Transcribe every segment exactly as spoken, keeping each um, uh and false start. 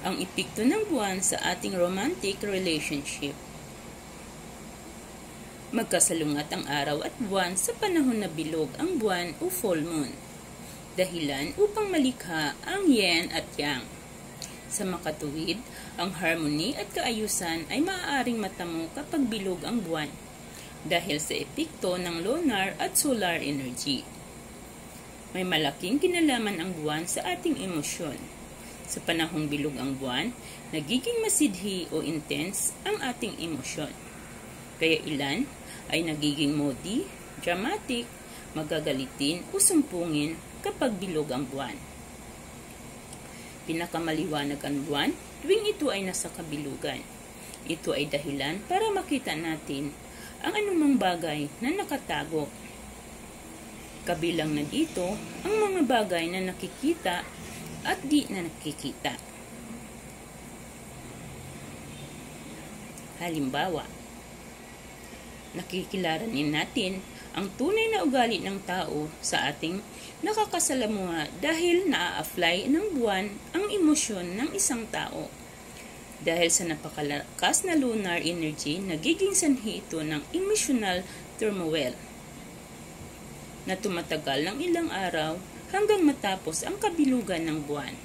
ang epekto ng buwan sa ating romantic relationship. Magkasalungat ang araw at buwan sa panahon na bilog ang buwan o full moon. Dahilan upang malikha ang yin at yang. Sa makatuwid, ang harmony at kaayusan ay maaaring matamo kapag bilog ang buwan dahil sa epekto ng lunar at solar energy. May malaking kinalaman ang buwan sa ating emosyon. Sa panahong bilog ang buwan, nagiging masidhi o intense ang ating emosyon. Kaya ilan ay nagiging moody, dramatic, magagalitin o sumpungin kapag bilog ang buwan. Pinakamaliwanag ang buwan tuwing ito ay nasa kabilugan. Ito ay dahilan para makita natin ang anumang bagay na nakatago. Kabilang na dito ang mga bagay na nakikita at di na nakikita. Halimbawa, nakikilalanin natin ang tunay na ugali ng tao sa ating nakakasalamuha dahil naa-apply ng buwan ang emosyon ng isang tao. Dahil sa napakalakas na lunar energy, nagiging sanhi ito ng emotional turmoil na tumatagal ng ilang araw hanggang matapos ang kabilugan ng buwan.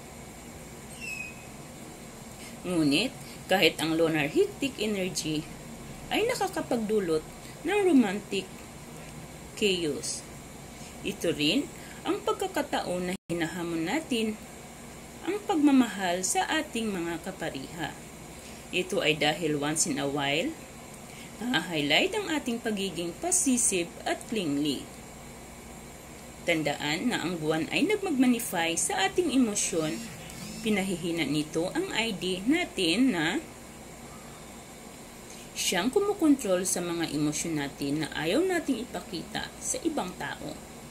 Ngunit, kahit ang lunar hectic energy ay nakakapagdulot ng romantic chaos, ito rin ang pagkakataon na hinahamon natin ang pagmamahal sa ating mga kapariha. Ito ay dahil once in a while, na-highlight ang ating pagiging possessive at clingy. Tandaan na ang buwan ay nagmagmanify sa ating emosyon. Pinahihina nito ang I D natin na siyang kumukontrol sa mga emosyon natin na ayaw nating ipakita sa ibang tao.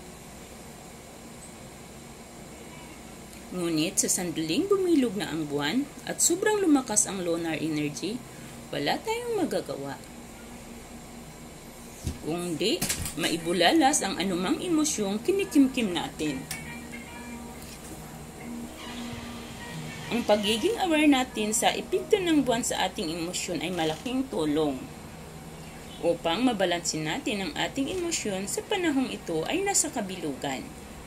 Ngunit sa sandaling bumilog na ang buwan at sobrang lumakas ang lunar energy, wala tayong magagawa. Kung di, maibulalas ang anumang emosyong kinikimkim natin. Ang pagiging aware natin sa epekto ng buwan sa ating emosyon ay malaking tulong upang mabalansin natin ang ating emosyon sa panahong ito ay nasa kabilugan.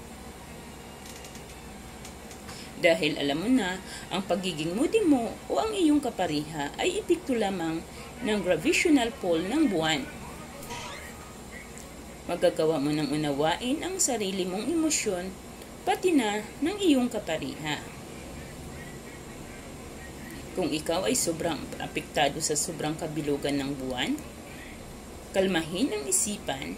Dahil alam mo na, ang pagiging moody mo o ang iyong kapariha ay epekto lamang ng gravitational pull ng buwan. Magagawa mo nang unawain ang sarili mong emosyon pati na ng iyong kapariha. Kung ikaw ay sobrang apektado sa sobrang kabilugan ng buwan, kalmahin ang isipan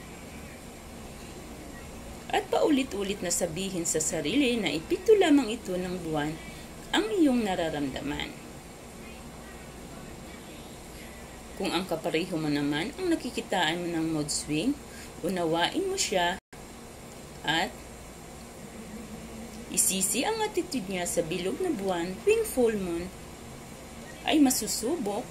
at paulit-ulit na sabihin sa sarili na epekto lamang ito ng buwan ang iyong nararamdaman. Kung ang kapareho mo naman ang nakikitaan mo ng mood swing, unawain mo siya at isisi ang attitude niya sa bilog na buwan tuwing full moon ay masusubok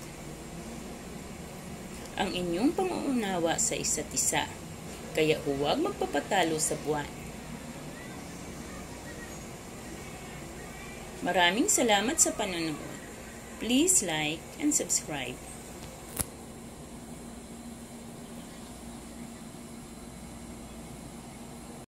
ang inyong panguunawa sa isa't isa. Kaya huwag magpapatalo sa buwan. Maraming salamat sa panonood. Please like and subscribe.